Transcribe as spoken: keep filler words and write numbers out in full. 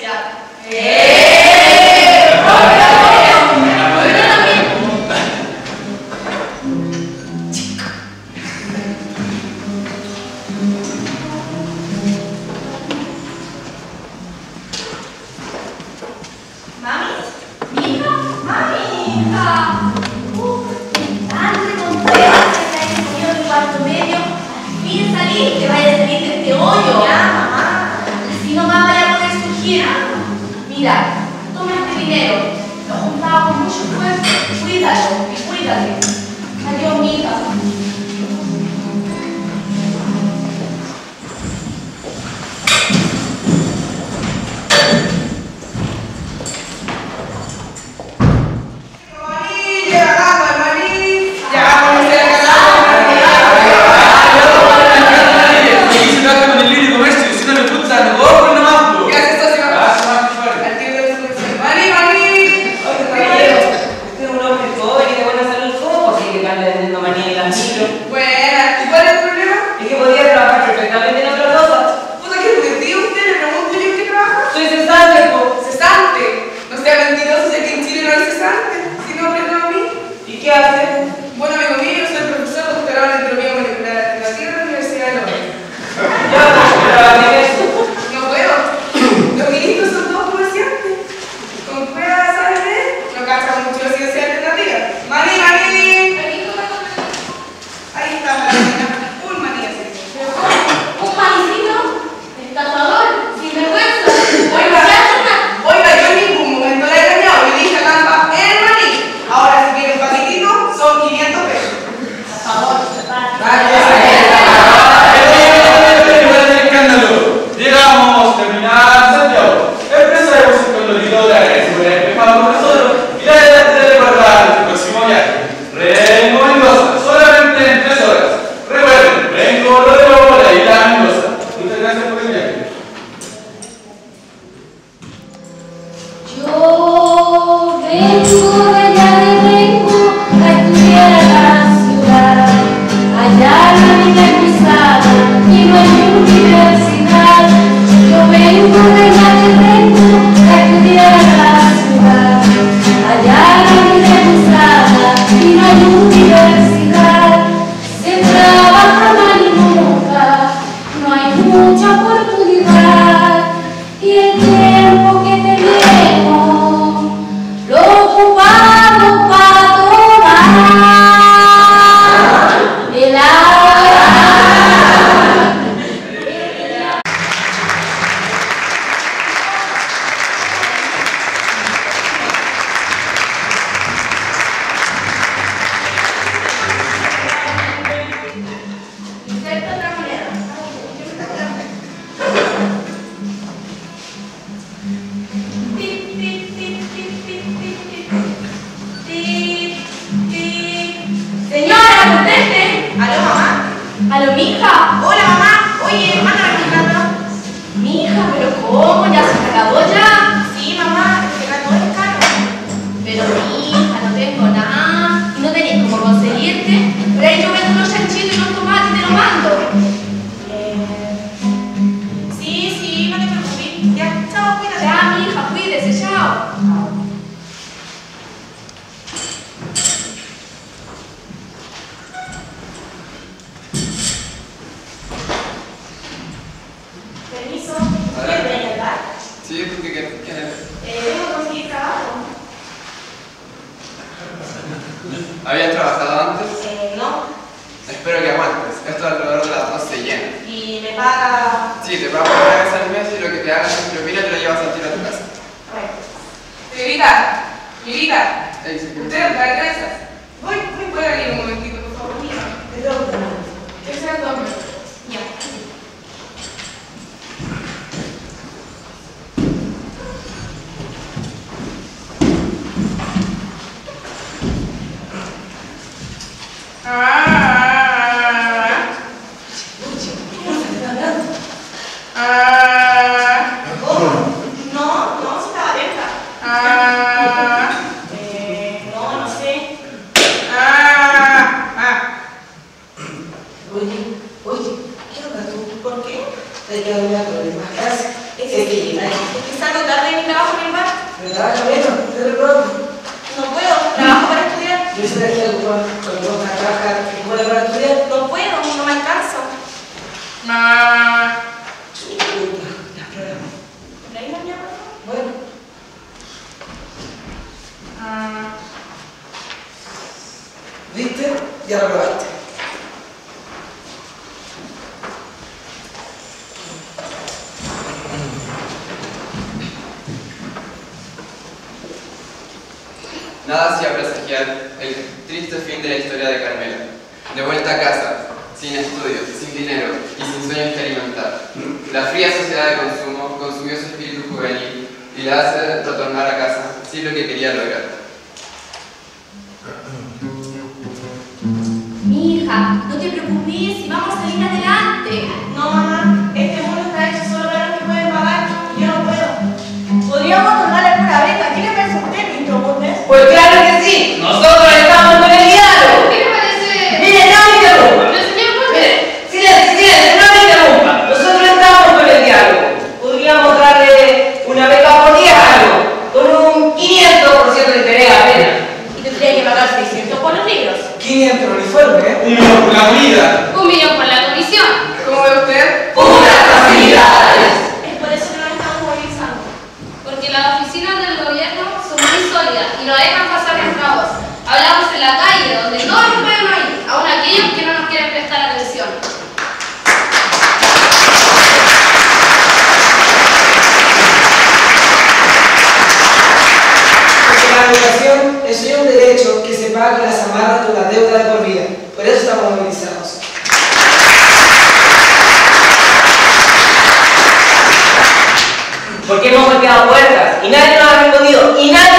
pirata. ¡Eh! Mami, mija, mami, hija. Uh, tanto contenta que hayas tenido el cuarto medio. Al fin saliste, vaya a salir de este hoyo. Ya, mamá. Así nomás vaya a poder surgir. Mira, toma este dinero. Lo juntaba con mucho esfuerzo. Cuídalo y cuídate. Adiós, mija. Aló, mija. Hola, mamá. Oye, mándame mi plata. Mija, pero ¿cómo? ¿Ya se acabó ya? Sí, mamá, el gato es caro. Pero mija, no tengo nada. ¿Y no tenés cómo conseguirte? Pero ahí yo vendo los chanchitos y los tomates y te lo mando. Eh... Sí, sí, no te preocupes. Ya, chao, cuídate. Ya, mija, cuídese, chao. Permiso, ¿puedes venir acá? Sí, porque ¿qué quieres? Eh, vengo a conseguir trabajo. ¿Habías trabajado antes? Eh, no. Espero que aguantes. Esto alrededor de las dos se llena. Y me paga... Sí, te pago una vez al mes y lo que te hagas en propina te lo llevas al tiro a tu casa. Bueno. Señorita, señorita, Ey, sí, usted no trae trenzas. Voy, voy, voy a venir un momentito, por favor. Mira, te tengo que tomar. Que sea el nombre. Ya. Ah, ah, No, no, si estaba abierta. ah, Eh, no, no sé. ah, ah. Oye, oye, ¿qué onda tú? ¿Por qué? Te quedo mirando de más. Gracias. Es que, Sí. es que salgo tarde de mi trabajo en el bar. Pero trabaja menos, te recuerdo. No puedo, trabajo para estudiar. Yo hice energía ocupada, cuando vos vas a trabajar, ¿cómo para estudiar? No puedo, no me alcanza. Chuta, ya, prueba. ¿Por ahí no me llama? Bueno, ¿viste? Ya lo probaste. Nada hacía presagiar el triste fin de la historia de Carmela. De vuelta a casa, sin estudios, sin dinero y sin sueños que alimentar. La fría sociedad de consumo consumió su espíritu juvenil y la hace retornar a casa sin lo que quería lograr. Mija, no te preocupes, vamos a salir adelante. No, mamá, este mundo está hecho solo para los que pueden pagar y yo no puedo. Podríamos otorgarle alguna beca. ¿Qué le parece a usted, ministro Montes? Pues claro que sí, nosotros estamos con el diálogo. ¿Qué le parece? Mire, no me interrumpa. Pero señor Montes. Mire, silencio, silencio, no me interrumpa. Nosotros estamos con el diálogo. Podríamos darle una beca por diálogo, con un quinientos por ciento de interés apenas. Y tendría que pagar seiscientos por los libros. quinientos uniforme, ¿eh? Un millón por la comida. Un millón por la comisión. ¿Cómo ve usted? ¡Puras facilidades! Es por eso que nos estamos movilizando. Porque las oficinas del gobierno son muy sólidas y no dejan pasar nuestra voz. Hablamos en la calle, donde todos nos pueden oír, aun aquellos que no nos quieren prestar atención. Porque la educación es un derecho que se paga con las amarras de una deuda de por vida. Por eso estamos movilizados. Porque hemos golpeado puertas y nadie nos ha respondido y nadie